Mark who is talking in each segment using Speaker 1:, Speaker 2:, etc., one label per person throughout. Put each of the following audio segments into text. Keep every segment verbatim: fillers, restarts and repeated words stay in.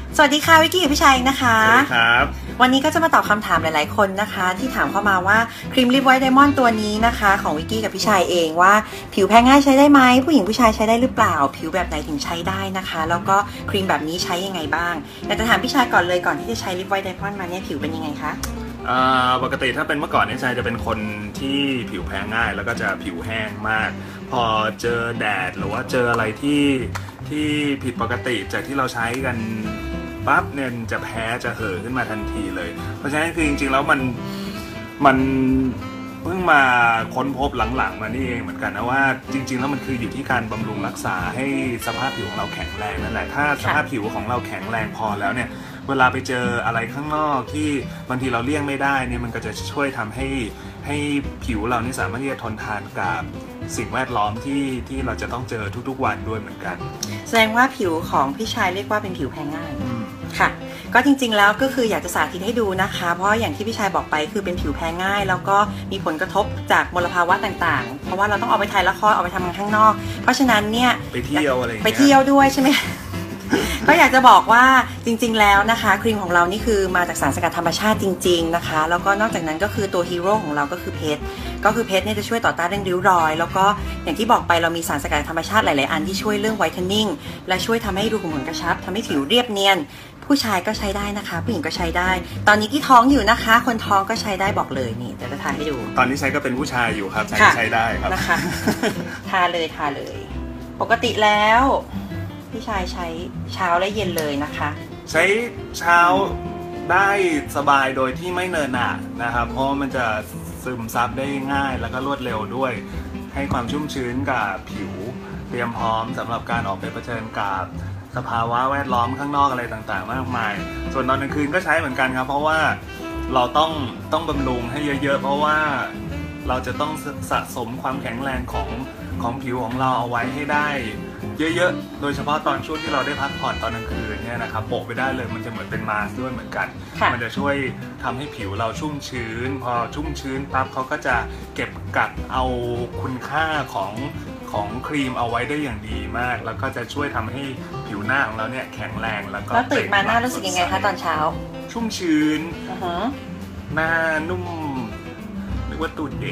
Speaker 1: สวัสดีค่ะวิกกี้กับพี่ชัยนะคะ
Speaker 2: สวัสดีครับ
Speaker 1: วันนี้ก็จะมาตอบคำถามหลายๆคนนะคะที่ถามเข้ามาว่าครีมลิปไวท์ไดมอนด์ตัวนี้นะคะของวิกกี้กับพี่ชัยเองว่าผิวแพ้ง่ายใช้ได้ไหมผู้หญิงผู้ชายใช้ได้หรือเปล่าผิวแบบไหนถึงใช้ได้นะคะแล้วก็ครีมแบบนี้ใช้ยังไงบ้างอยากจะถามพี่ชัยก่อนเลยก่อนที่จะใช้ลิปไวท์ไดมอนด์มาเนี่ยผิวเป็นยังไงคะ
Speaker 2: ปกติถ้าเป็นเมื่อก่อนเนี่ยชัยจะเป็นคนที่ผิวแพ้ง่ายแล้วก็จะผิวแห้งมากพอเจอแดดหรือว่าเจออะไรที่ที่ผิดปกติจากที่เราใช้กันปั๊บเนี่ยจะแพ้จะเห่อขึ้นมาทันทีเลยเพราะฉะนั้นคือจริงๆแล้วมันมันเพิ่งมาค้นพบหลังๆมานี่เองเหมือนกันนะว่าจริงๆแล้วมันคืออยู่ที่การบำรุงรักษาให้สภาพผิวของเราแข็งแรงนั่นแหละถ้าสภาพผิวของเราแข็งแรงพอแล้วเนี่ยเวลาไปเจออะไรข้างนอกที่บางทีเราเลี่ยงไม่ได้เนี่ยมันก็จะช่วยทำให้ให้ผิวเรานี่สามารถที่จะทนทานกับสิ่งแวดล้อมที่ที่เราจะต้องเจอทุกๆวันด้วยเหมือนกัน
Speaker 1: แสดงว่าผิวของพี่ชายเรียกว่าเป็นผิวแพ้ง่ายค่ะก็จริงๆแล้วก็คืออยากจะสาธิตให้ดูนะคะเพราะอย่างที่พี่ชายบอกไปคือเป็นผิวแพ้ง่ายแล้วก็มีผลกระทบจากมลภาวะต่างๆเพราะว่าเราต้องออกไปถ่ายละครออกไปทำงานข้างนอกเพราะฉะนั้นเนี่ย
Speaker 2: ไปเที่ยวอะไร
Speaker 1: ไปเที่ยวด้วยใช่ไหมก็อยากจะบอกว่าจริงๆแล้วนะคะครีมของเรานี่คือมาจากสารสกัดธรรมชาติจริงๆนะคะแล้วก็นอกจากนั้นก็คือตัวฮีโร่ของเราก็คือเพชรก็คือเพชรเนี่ยจะช่วยต่อต้านเรื่องริ้วรอยแล้วก็อย่างที่บอกไปเรามีสารสกัดธรรมชาติหลายๆอันที่ช่วยเรื่องไวท์เทนนิ่งและช่วยทำให้รูขุมขนกระชับทำให้ผิวเรียบเนียนผู้ชายก็ใช้ได้นะคะผู้หญิงก็ใช้ได้ตอนนี้ที่ท้องอยู่นะคะคนท้องก็ใช้ได้บอกเลยนี่เดี๋ยวจะทาให้ดู
Speaker 2: ตอนนี้ใช้ก็เป็นผู้ชายอยู่ครับใช้ใช้ได้ครับ
Speaker 1: นะคะทาเลยทาเลยปกติแล้วพี่ชายใช้เช้าและเย็นเลยนะคะ
Speaker 2: ใช้เช้าได้สบายโดยที่ไม่เนินหนานะครับเพราะมันจะซึมซับได้ง่ายแล้วก็รวดเร็วด้วยให้ความชุ่มชื้นกับผิวเตรียมพร้อมสำหรับการออกไปเผชิญกับสภาวะแวดล้อมข้างนอกอะไรต่างๆมากมายส่วนตอนกลางคืนก็ใช้เหมือนกันครับเพราะว่าเราต้องต้องบำรุงให้เยอะๆเพราะว่าเราจะต้องสะสมความแข็งแรงของของผิวของเราเอาไว้ให้ได้เยอะๆโดยเฉพาะตอนช่วงที่เราได้พักผ่อนตอนกลางคืนเนี่ยนะครับโปะไปได้เลยมันจะเหมือนเป็นมาสด้วยเหมือนกันมันจะช่วยทำให้ผิวเราชุ่มชื้นพอชุ่มชื้นปั๊บเขาก็จะเก็บกักเอาคุณค่าของของครีมเอาไว้ได้อย่างดีมากแล้วก็จะช่วยทำให้ผิวหน้าของเราเนี่ยแข็งแรงแล้วก็
Speaker 1: แล้วตื่นมาหน้ารู้สึกยังไงคะตอนเช้า
Speaker 2: ชุ่มชื้นหน้านุ่มนึกว่าตูดเด็ก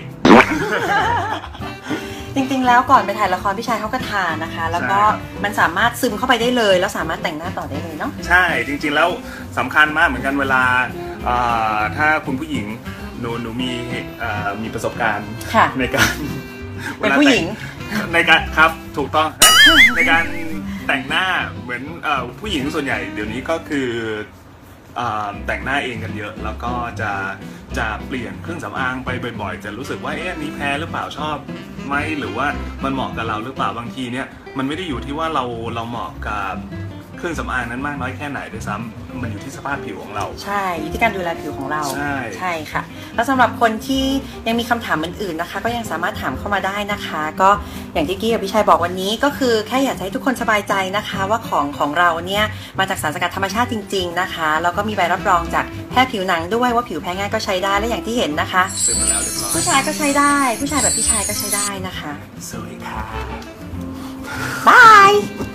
Speaker 1: จริงๆแล้วก่อนไปถ่ายละครพี่ชายเขาก็ทานนะคะแล้วก็มันสามารถซึมเข้าไปได้เลยแล้วสามารถแต่งหน้าต่อได้เลยเนาะ
Speaker 2: ใช่จริงๆแล้วสำคัญมากเหมือนกันเวลาถ้าคุณผู้หญิงหนูหนูมีมีประสบการณ์ในการ
Speaker 1: เป็นผู้หญิง
Speaker 2: ในการครับถูกต้องในการแต่งหน้าเหมือนผู้หญิงส่วนใหญ่เดี๋ยวนี้ก็คือแต่งหน้าเองกันเยอะแล้วก็จะจะเปลี่ยนเครื่องสำอางไปบ่อยๆจะรู้สึกว่าเอ๊ะนี้แพ้หรือเปล่าชอบไหมหรือว่ามันเหมาะกับเราหรือเปล่าบางทีเนี่ยมันไม่ได้อยู่ที่ว่าเราเราเหมาะกับเครื่องสำอางนั้นมากน้อยแค่ไหนด้วยซ้ำมันอยู่ที่สภาพผิวของเรา
Speaker 1: ใช่อยู่ที่การดูแลผิวของเรา
Speaker 2: ใช่
Speaker 1: ใช่ค่ะแล้วสำหรับคนที่ยังมีคำถามอื่นๆนะคะก็ยังสามารถถามเข้ามาได้นะคะก็อย่างที่กี้กับพี่ชัยบอกวันนี้ก็คือแค่อยากให้ทุกคนสบายใจนะคะว่าของของเราเนี่ยมาจากสารสกัดธรรมชาติจริงๆนะคะแล้วก็มีใบรับรองจากแพทย์ผิวหนังด้วยว่าผิวแพ้ง่ายก็ใช้ได้และอย่างที่เห็นนะคะผู้ชายก็ใช้ได้ผู้ชายแบบพี่ชายก็ใช้ได้นะคะ
Speaker 2: สวัสดีค่ะ
Speaker 1: บาย